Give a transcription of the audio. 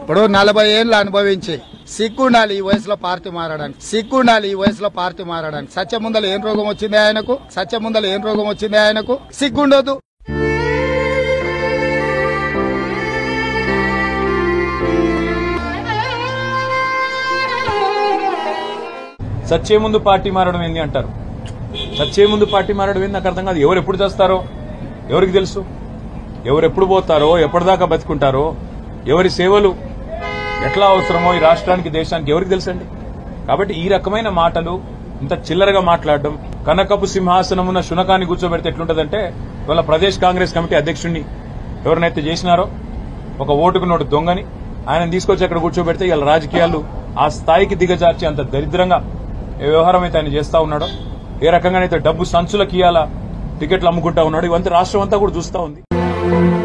ఇప్పుడు 40 ఏళ్ళు అనుభవించి సిగ్గుండాలి ఈ వయసులో పార్టీ మారడానికి, సత్యముందల ఏం రోగం వచ్చింది ఆయనకు, సిగ్గుండదు. సచ్చే ముందు పార్టీ మారడం ఏంది అంటారు. సచ్చే ముందు పార్టీ మారడం ఏంది నాకు అర్థం కాదు. ఎవరు ఎప్పుడు చేస్తారో ఎవరికి తెలుసు, ఎవరు ఎప్పుడు పోతారో, ఎప్పటిదాకా బతుకుంటారో, ఎవరి సేవలు ఎట్లా అవసరమో ఈ రాష్ట్రానికి దేశానికి ఎవరికి తెలుసండి. కాబట్టి ఈ రకమైన మాటలు, ఇంత చిల్లరగా మాట్లాడడం, కనకపు సింహాసనమున్న శునకాన్ని కూర్చోబెడితే ఎట్లుంటదంటే, ఇవాళ ప్రదేశ్ కాంగ్రెస్ కమిటీ అధ్యక్షుడిని ఎవరినైతే చేసినారో ఒక ఓటుకు నోటు దొంగని ఆయన తీసుకొచ్చి అక్కడ కూర్చోబెడితే ఇవాళ రాజకీయాలు ఆ స్థాయికి దిగజార్చి అంత దరిద్రంగా ఏ వ్యవహారం అయితే ఆయన చేస్తా ఉన్నాడో, ఏ రకంగానైతే డబ్బు సంచులకి ఇవాళ టికెట్లు అమ్ముకుంటా ఉన్నాడో, ఇవంతా రాష్ట్రం అంతా కూడా చూస్తా ఉంది.